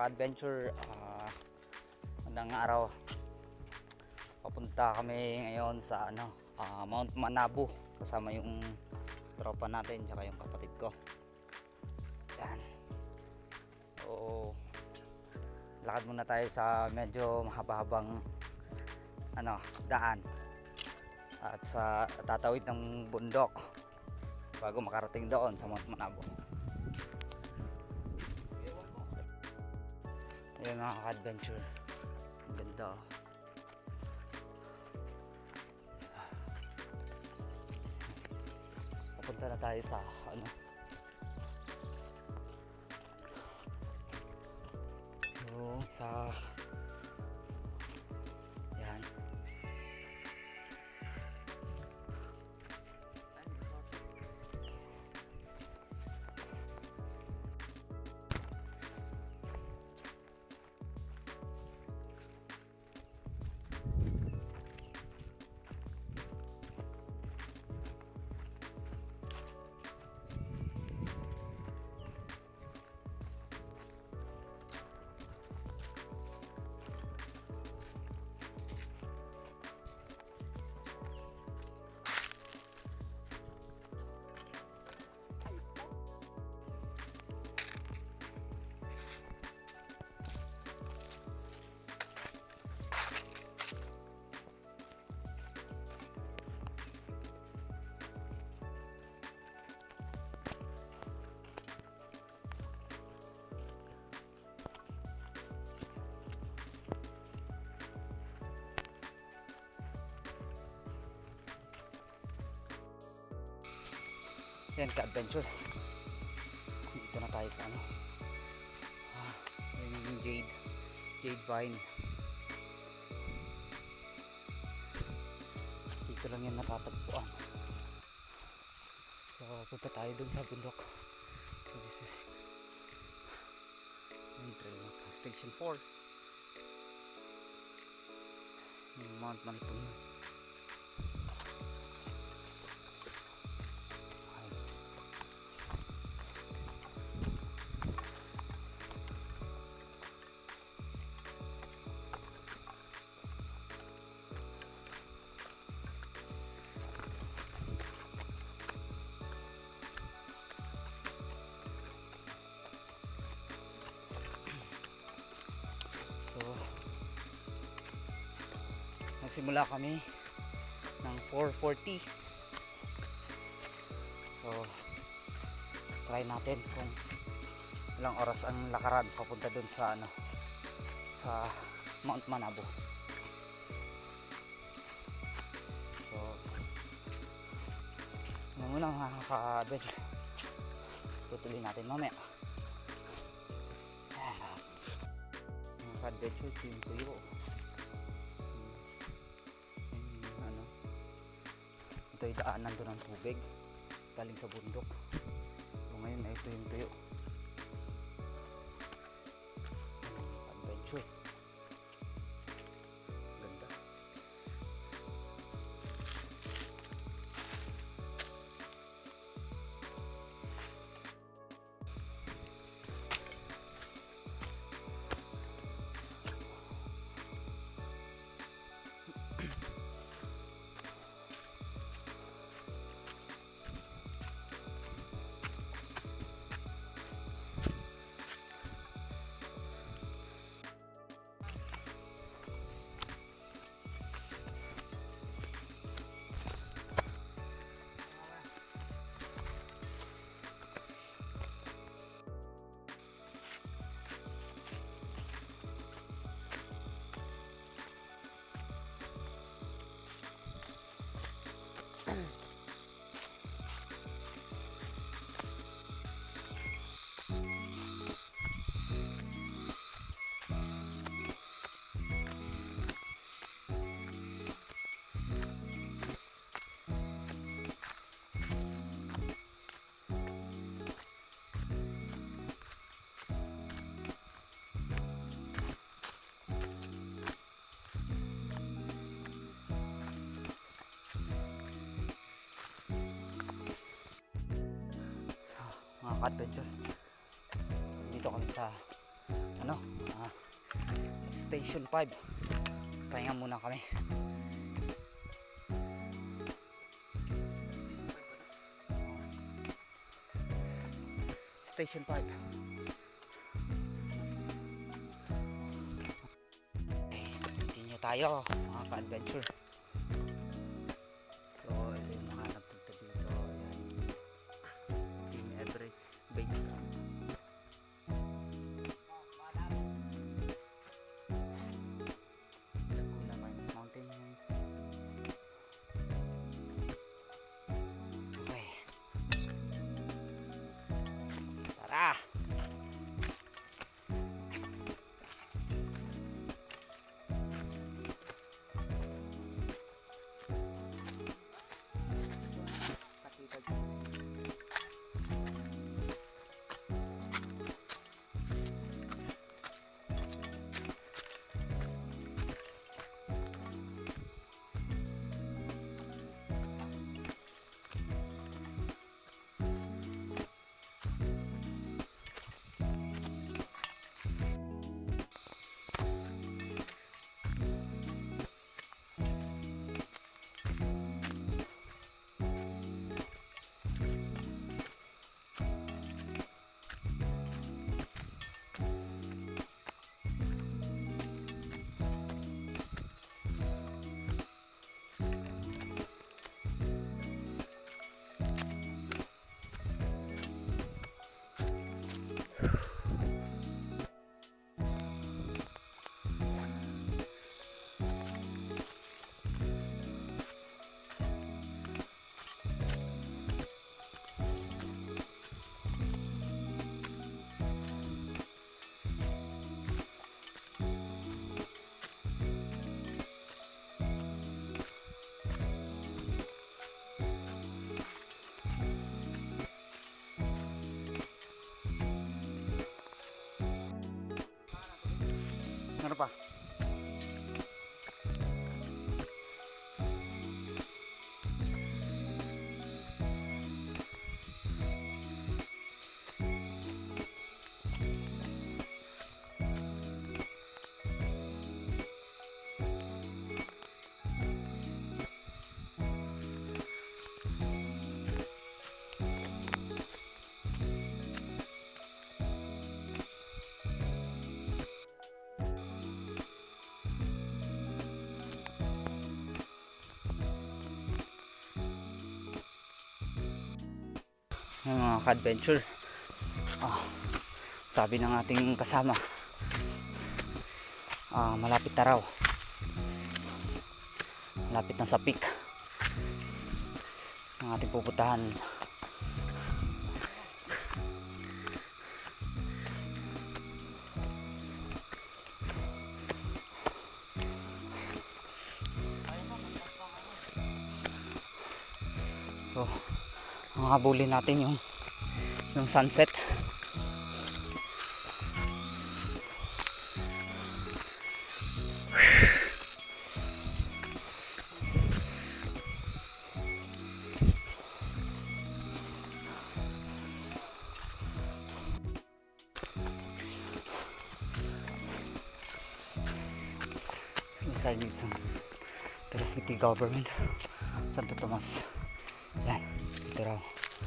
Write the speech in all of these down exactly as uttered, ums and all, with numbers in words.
ka-adventure, uh, magandang araw. Papunta kami ngayon sa ano, uh, Mount Manabu kasama yung tropa natin tsaka yung kapatid ko. Yan. So, lakad muna tayo sa medyo mahaba-habang ano, daan at sa tatawid ng bundok bago makarating doon sa Mount Manabu. Yan mga ka-adventure, ang ganda. Papunta na tayo sa ano, yung sa yan. Yan ka-adventure, dito na tayo sa ano, ah, yung jade jade vine. Dito lang yan natatagpuan. So punta tayo dun sa bundok. So this is trail station four, Mount Manabu. So, nagsimula kami ng four forty. So, try natin kung ilang oras ang lakaran papunta dun sa ano, sa Mount Manabu. So, ano muna mga ka-adventure, tutuloy natin mamaya. Adventure yung tuyo, yung, ano, ito yung daanan doon ng tubig galing sa bundok. So ngayon ay ito yung tuyo, adventure, ganda. mga ka-adventure. Dito kami sa ano, uh, station five. Pahinga muna kami. Station five. Okay, continue tayo mga ka-adventure. So ito yung mga nagpunta dito. Ayan. Team Everest base camp. Laguna Pines Mountains. Okay, tara. Ano pa? Yung mga ka-adventure, ah, sabi ng ating kasama, ah, malapit na raw, malapit na sa peak ang ating pupuntahan. So ang habulin natin yung yung sunset. Inside ng City Government Santo Tomas. Yan, ito raw.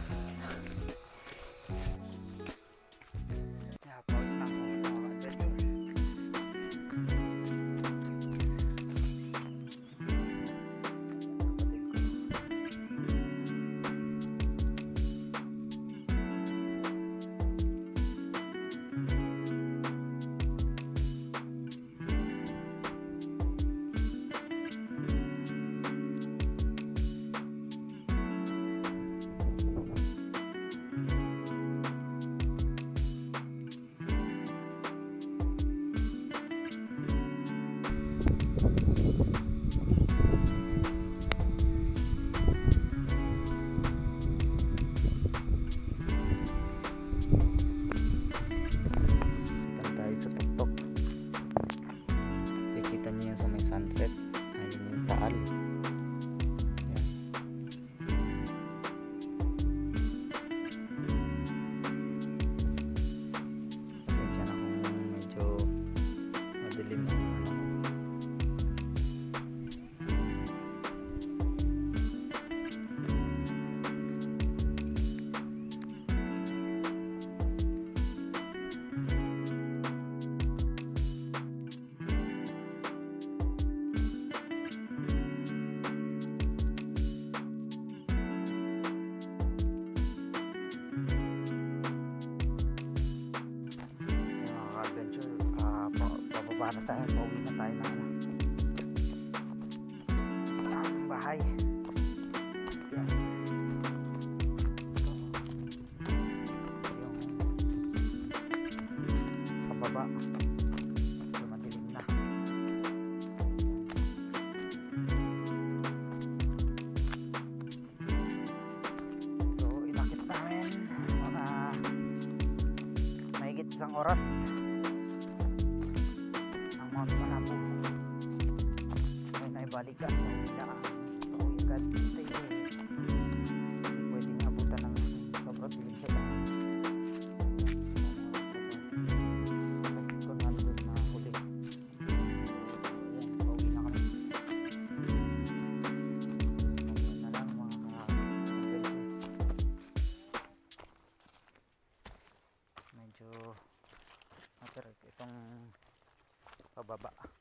Yeah, pause na ako mga ka-adventure. sunset. Ayun yung taal. Ayan. Pasensya na kung medyo bababa na tayo, pauwi na tayo ng ano, ng bahay. Yan. So, yung pababa, so madilim na. So inakit namin mga mahigit isang oras ang Mount Manabu. Ngayon ay balikan, pauwi na, pauwi agad. Hindi, hindi pwedeng abutan ng sobrang dilim siya lang. Kasi kung nandun na huli, ayan, pauwi na kami. Pauwi na lang mga ka-adventure. Medyo matarag itong pababa.